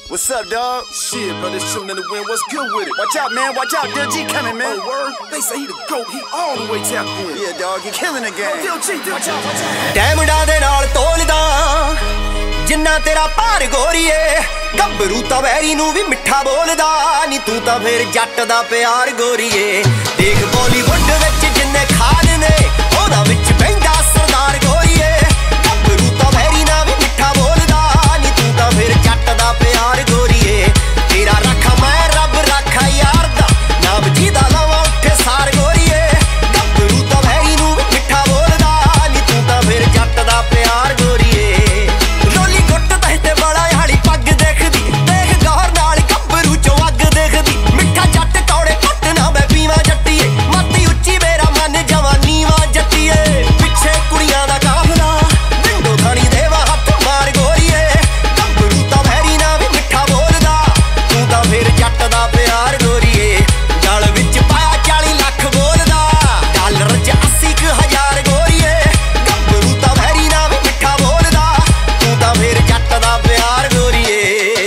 What's up, dog? Shit, brother, shooting in the wind. What's good with it? Watch out, man. Watch out. Lil G coming, man. Oh, word? They say he the GOAT. He all the way tapped in. Yeah, dog. He killing the game. Lil G, watch out, watch out. ਡੈਮੰਡਾਂ ਦੇ ਨਾਲ ਤੋਲਦਾ ਜਿੰਨਾ ਤੇਰਾ ਭਾਰ ਗੋਰੀਏ ਗੱਭਰੂ ਤਾਂ very ਨੂੰ ਵੀ ਮਿੱਠਾ ਬੋਲਦਾ ਨੀ ਤੂੰ ਤਾਂ ਫੇਰ ਜੱਟ ਦਾ ਪਿਆਰ ਗੋਰੀਏ ਦੇਖ ਬਾਲੀਵੁੱਡ ਵਿੱਚ ਜਿੰਨੇ ਖਾਨ ਨੇ ਉਹਨਾਂ ਵਿੱਚ ਬੈਂਦਾ ਸਰਦਾਰ ਗੋਰੀਏ ਗੱਭਰੂ ਤਾਂ ਵੈਰੀ ਨਾਲ ਵੀ ਮਿੱਠਾ ਬੋਲਦਾ ਨੀ ਤੂੰ ਤਾਂ ਫੇਰ ਜੱਟ ਦਾ ਪਿਆਰ ਗੋਰੀਏ ਤੇਰਾ ਰੱਖਾ ਮੈਂ ਰੱਬ ਰੱਖਾ ਯਾਰ ਦਾ ਨਾਮ ਜਿਹਦਾ ਲਵਾਂ ਉੱਠੇ ਸਾਰ ਗੋਰੀਏ ਗੱਭਰੂ ਤਾਂ ਵੈਰੀ ਨੂੰ ਵੀ ਮਿੱਠਾ ਬੋਲਦਾ ਨੀ ਤੂੰ ਤਾਂ ਫੇਰ ਜੱਟ ਦਾ ਪਿਆਰ ਗੋਰੀਏ ਰੋਲੀ ਗੁੱਟ ਤੇ ਬੜਾ ਹਾਲੀ ਪੱਗ ਦੇਖਦੀ ਦੇਖ ਗੌਰ ਨਾਲ ਗੱਭਰੂ ਚੋਂ ਅੱਗ ਦੇਖਦੀ ਮਿੱਠਾ ਜੱਟ ਕੌੜੇ ਘੱਟ ਨਾ ਮੈਂ ਪੀਵਾਂ ਜੱਟੀਏ ਮਾਤੀ ਉੱਚੀ ਮੇਰਾ ਮਨ ਜਵਾਨੀ ਵਾਂ ਜੱਟੀਏ ਪਿੱਛੇ ਕੁੜੀਆਂ ਦਾ ਕਾਫਲਾ ਵਿੰਡੋ ਥਾਣੀ ਦੇਵਾ ਹੱਥ ਮਾਰ ਗੋਰੀਏ ਗੱਭਰੂ ਤਾਂ ਵੈਰੀ ਨਾ ਵੀ ਮਿੱਠਾ ਬੋਲਦਾ ਤੂੰ ਤਾਂ ਫੇਰ ਜੱਟ ਦਾ ਪਿਆਰ ਗੋਰੀਏ ਗਲ ਵਿੱਚ ਪਾਇਆ 40 ਲੱਖ ਬੋਲਦਾ ਡਾਲਰ 'ਚ 80,000 ਗੋਰੀਏ ਗੱਭਰੂ ਤਾਂ ਵੈਰੀ ਨਾ ਵੀ ਮਿੱਠਾ ਬੋਲਦਾ ਤੂੰ ਤਾਂ ਫੇਰ ਜੱਟ ਦਾ ਪਿਆਰ ਗੋਰੀਏ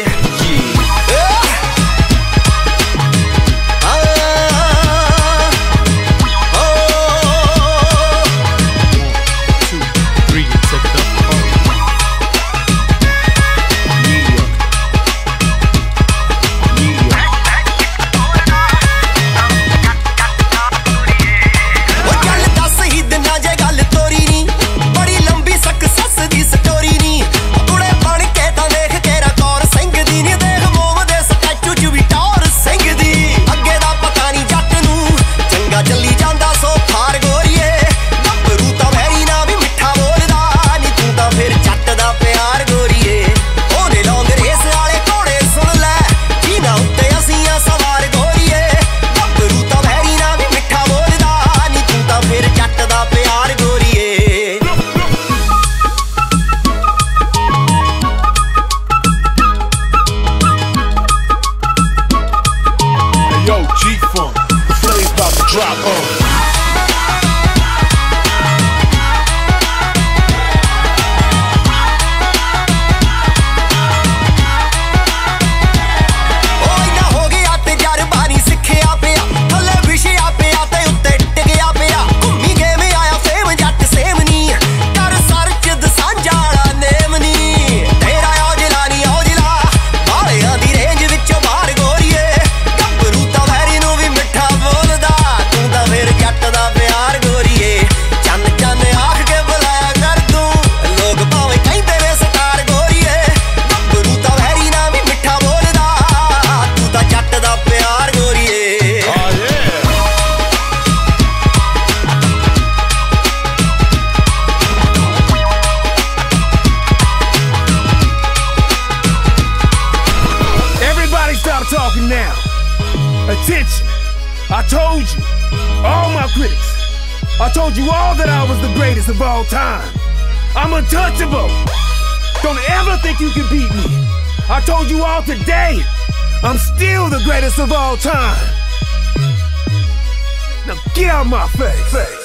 Talking now. Attention. I told you, all my critics, I told you all that I was the greatest of all time. I'm untouchable. Don't ever think you can beat me. I told you all today, I'm still the greatest of all time. Now get out my face.